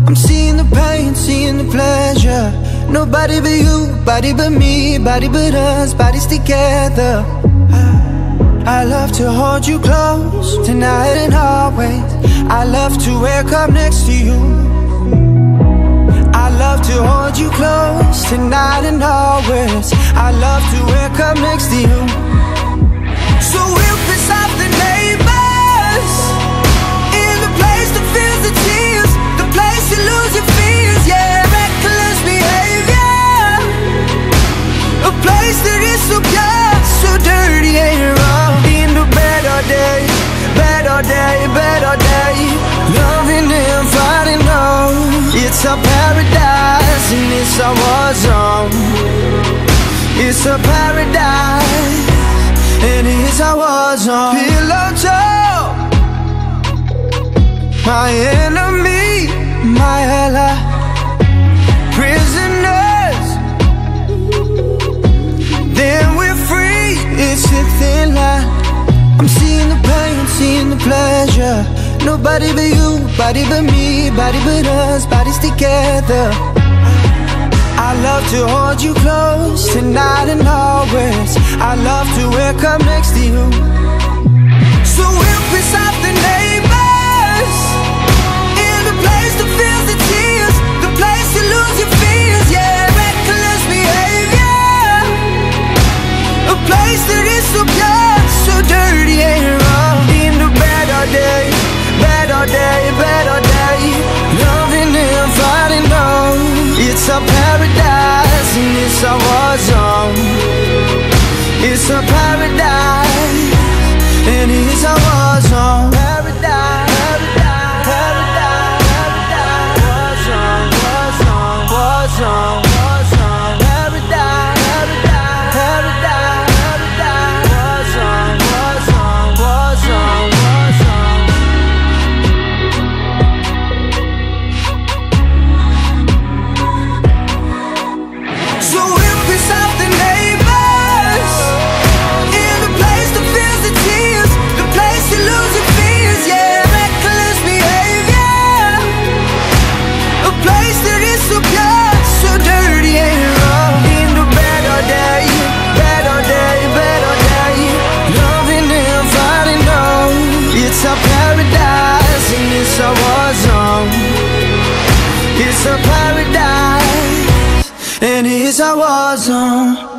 I'm seeing the pain, seeing the pleasure. Nobody but you, body but me, body but us, bodies together. I love to hold you close, tonight and always. I love to wake up next to you. I love to hold you close, tonight and always. I love to wake up next to you. So we'll piss off the neighbors, in the place that feels the tears, the place you lose your fears, yeah, reckless behavior. A place that is so pure, so dirty and wrong. In the better day, better day, better day, loving and fighting, no. It's a paradise and it's a war zone. It's a paradise and it's a war zone. Pillow talk, my enemy, my ally. Prisoners, then we're free. It's a thin line. I'm seeing the pain, seeing the pleasure. Nobody but you, body but me, body but us, bodies together. I love to hold you close, tonight and always. I love to wake up next to you. So we'll piss off the neighbors, in the place that feels the tears, the place you lose your fears, yeah, reckless behavior. A place that is so pure, so dirty and wrong. In the better day, better day, better day, loving and fighting, no. It's a paradise and it's a war zone. It's a paradise and it's a war zone. Paradise, paradise, paradise, war zone, war zone, war zone, war zone. Paradise, paradise, paradise, paradise, war zone, war zone, war zone, war zone. So we'll piss off the neighbors, in the place that feels the tears, the place you lose your fears, yeah, reckless behavior. A place that is so pure, so dirty and wrong. In the better day, better day, better day, loving and fighting, no. It's a paradise and it's a war zone. It's a paradise and it's a war zone.